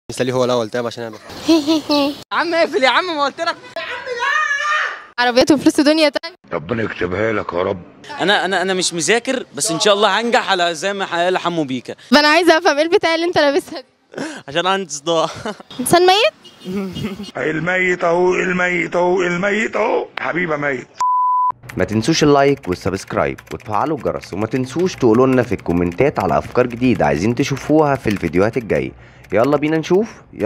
مثالي هو الاول. طيب عشان انا يا عم اقفل يا عم، ما قلت لك. عربيات وفلوس دنيا تاني. ربنا يكتبها لك يا رب. انا مش مذاكر، بس ان شاء الله هنجح على زي ما قال حمو بيكا. انا عايزه افهم ايه البتاع اللي انت لابسها دي؟ عشان عندي صداع. انسان ميت؟ الميت اهو، الميت اهو، الميت اهو، حبيبه ميت. ما تنسوش اللايك والسبسكرايب وتفعلوا الجرس، وما تنسوش تقولوا لنا في الكومنتات على افكار جديده عايزين تشوفوها في الفيديوهات الجايه. يلا بينا نشوف.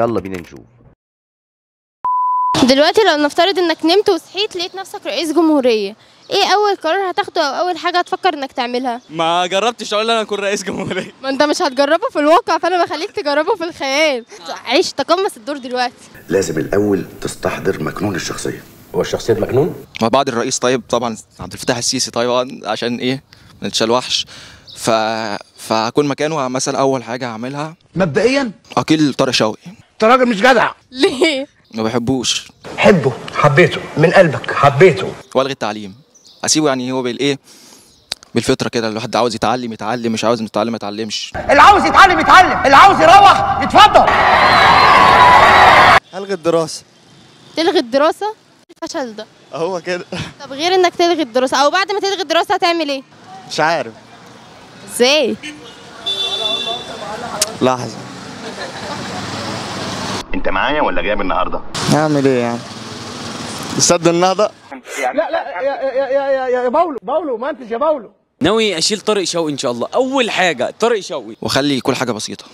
دلوقتي لو نفترض انك نمت وصحيت لقيت نفسك رئيس جمهوريه، ايه اول قرار هتاخده او اول حاجه هتفكر انك تعملها؟ ما جربتش اقول انا اكون رئيس جمهوريه. ما انت مش هتجربه في الواقع، فانا بخليك تجربه في الخيال. عيش تقمص الدور دلوقتي. لازم الاول تستحضر مكنون الشخصيه. هو الشخصية مجنون؟ ما بعد الرئيس طيب طبعا عبد الفتاح السيسي طبعا، عشان ايه ما نتشلوحش. فهكون مكانه مثلا اول حاجه هعملها مبدئيا اكيل طارق شوقي. انت راجل مش جدع. ليه؟ ما بحبوش. حبه، حبيته من قلبك، حبيته. والغي التعليم، اسيبه يعني هو بالايه، بالفطره كده. الواحد عاوز يتعلم يتعلم، مش عاوز يتعلم ما يتعلمش. اللي عاوز يتعلم يتعلم، اللي عاوز يروح يتفضل. الغي الدراسه. تلغي الدراسه؟ الفشل ده هو كده. طب غير انك تلغي الدراسه او بعد ما تلغي الدراسه هتعمل ايه؟ مش عارف. ازاي؟ لحظه. انت معايا ولا جايب النهارده؟ هعمل ايه يعني؟ تصدق النهضه؟ يا باولو ما انتش يا باولو. ناوي اشيل طارق شوقي ان شاء الله. اول حاجه طارق شوقي، واخلي كل حاجه بسيطه.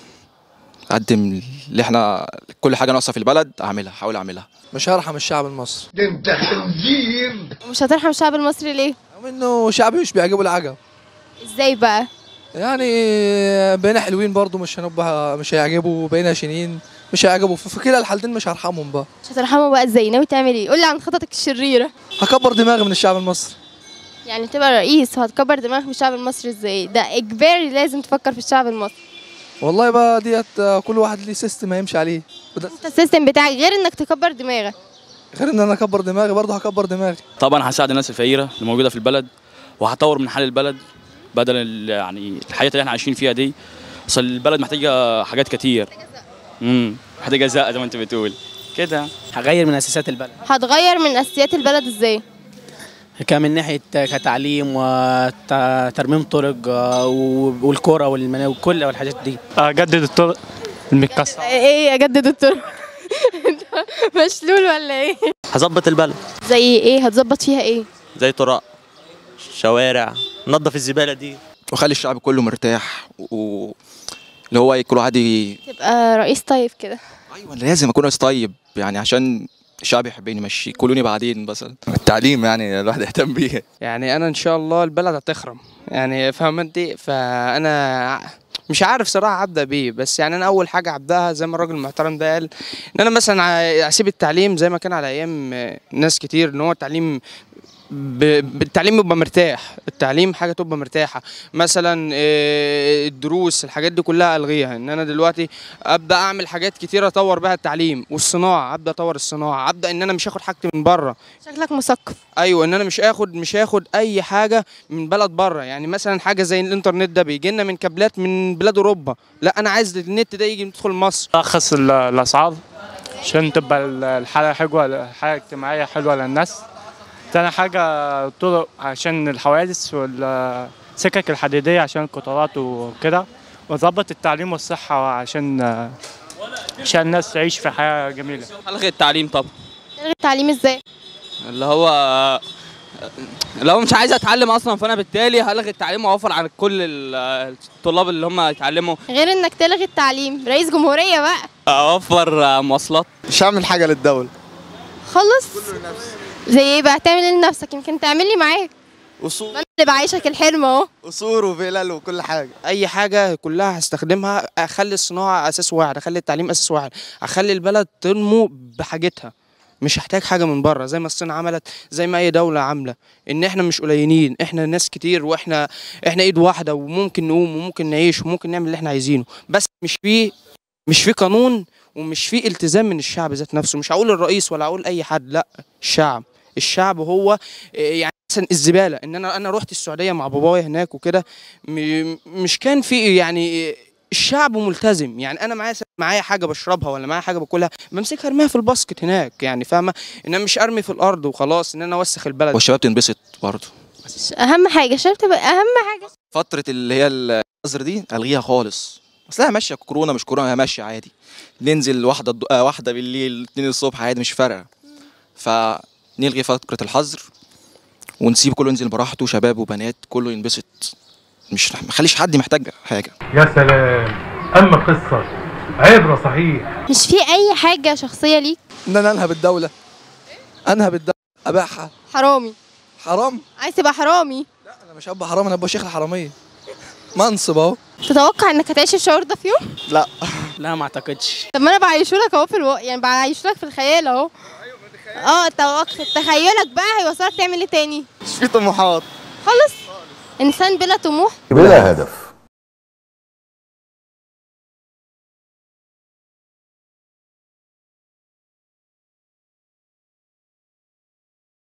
اقدم اللي احنا كل حاجه ناقصه في البلد اعملها، احاول اعملها. مش هرحم الشعب المصري. ده انت خنزير. مش هترحم الشعب المصري ليه؟ انه شعبي مش بيعجبه العجب. ازاي بقى؟ يعني بقينا حلوين برضو مش هيعجبوا، بقينا شنين مش هيعجبوا، في كلا الحالتين مش هرحمهم بقى. مش هترحمه بقى ازاي؟ ناوي تعمل ايه؟ قولي عن خططك الشريره. هكبر دماغي من الشعب المصري. يعني تبقى رئيس وهتكبر دماغك من الشعب المصري ازاي؟ ده اجباري لازم تفكر في الشعب المصري. والله بقى ديت كل واحد ليه سيستم هيمشي عليه. انت السيستم بتاعك غير انك تكبر دماغك. غير ان انا اكبر دماغي برضه هكبر دماغي. طبعا هساعد الناس الفقيره اللي موجوده في البلد، وهطور من حال البلد بدل يعني الحياه اللي احنا عايشين فيها دي. اصل البلد محتاجه حاجات كتير. محتاجه زقه زي ما انت بتقول كده. هغير من اساسات البلد. هتغير من اساسيات البلد ازاي؟ من ناحيه كتعليم وترميم طرق والكوره وكل الحاجات دي. اجدد الطرق المتكسره. ايه اجدد الطرق؟ انت مشلول ولا ايه؟ هظبط البلد. زي ايه؟ هتظبط فيها ايه؟ زي طرق، شوارع، نظف الزباله دي، واخلي الشعب كله مرتاح اللي هو كل واحد تبقى رئيس طيب كده. ايوه لازم اكون رئيس طيب، يعني عشان الشعب يحبني، مش يكلوني بعدين. مثلا التعليم يعني الواحد يهتم بيه. يعني انا ان شاء الله البلد هتخرم، يعني فاهم انت؟ فانا مش عارف صراحه هبدا بيه، بس يعني انا اول حاجه هبداها زي ما الراجل المحترم ده قال، ان انا مثلا اسيب التعليم زي ما كان على ايام ناس كتير، ان هو التعليم بالتعليم يبقى مرتاح. التعليم حاجه تبقى مرتاحه، مثلا الدروس الحاجات دي كلها الغيها. ان انا دلوقتي ابدا اعمل حاجات كتيره اطور بها التعليم والصناعه، ابدا اطور الصناعه، ابدا ان انا مش هاخد حاجتي من بره. شكلك مثقف. ايوه، ان انا مش هاخد اي حاجه من بلد بره. يعني مثلا حاجه زي الانترنت ده بيجي لنا من كابلات من بلاد اوروبا، لا انا عايز النت ده يجي يدخل مصر. ارخص الاسعار عشان تبقى الحاله حلوه، الحاله الاجتماعيه حلوه للناس. تاني حاجة طرق عشان الحوادث والسكك الحديدية عشان القطارات وكده، وظبط التعليم والصحة عشان الناس تعيش في حياة جميلة. هلغي التعليم طبعا. تلغي التعليم ازاي؟ اللي هو لو مش عايز اتعلم اصلا، فانا بالتالي هلغي التعليم واوفر عن كل الطلاب اللي هم يتعلموا. غير انك تلغي التعليم، رئيس جمهورية بقى. اوفر مواصلات. مش هعمل حاجه للدوله خلص. زي ايه بقى؟ تعمل ايه لنفسك؟ يمكن تعمل لي معاك. اصول. انا اللي بعيشك الحلم اهو. قصور وفلل وكل حاجه. اي حاجه كلها هستخدمها، اخلي الصناعه اساس واحد، اخلي التعليم اساس واحد، اخلي البلد تنمو بحاجتها، مش هحتاج حاجه من بره زي ما الصين عملت، زي ما اي دوله عامله. ان احنا مش قليلين، احنا ناس كتير، واحنا ايد واحده، وممكن نقوم وممكن نعيش وممكن نعمل اللي احنا عايزينه، بس مش في قانون ومش في التزام من الشعب ذات نفسه. مش هقول الرئيس ولا هقول اي حد، لا، الشعب هو يعني مثلا الزباله. ان انا رحت السعوديه مع بابايا هناك وكده، مش كان في يعني الشعب ملتزم. يعني انا معايا حاجه بشربها ولا معايا حاجه باكلها بمسكها ارميها في الباسكت هناك، يعني فاهمه، ان انا مش ارمي في الارض وخلاص ان انا اوسخ البلد. والشباب تنبسط برضه. اهم حاجه الشباب تبقى اهم حاجه. فتره اللي هي الحظر دي الغيها خالص، اصلها ماشيه كورونا مش كورونا، هي ماشيه عادي، ننزل واحده بالليل 2 الصبح عادي مش فارقه. فنلغي فتره الحظر ونسيب كله ينزل براحته، شباب وبنات كله ينبسط، مش مخليش حد محتاج حاجه. يا سلام، اما قصه عبره صحيح. مش في اي حاجه شخصيه ليك؟ ان انا انهب الدوله، انهب الدوله، ابيعها. حرامي؟ حرام؟ عايز تبقى حرامي؟ لا انا مش هبقى حرامي، انا هبقى شيخ الحراميه. منصب اهو. تتوقع انك هتعيش الشعور ده في يوم؟ لا لا ما اعتقدش. طب ما انا بعيشهولك اهو يعني بعيشهولك في الخيال اهو. تخيلك بقى هيوصلك تعمل ايه تاني؟ مش في طموحات خالص. انسان بلا طموح بلا هدف.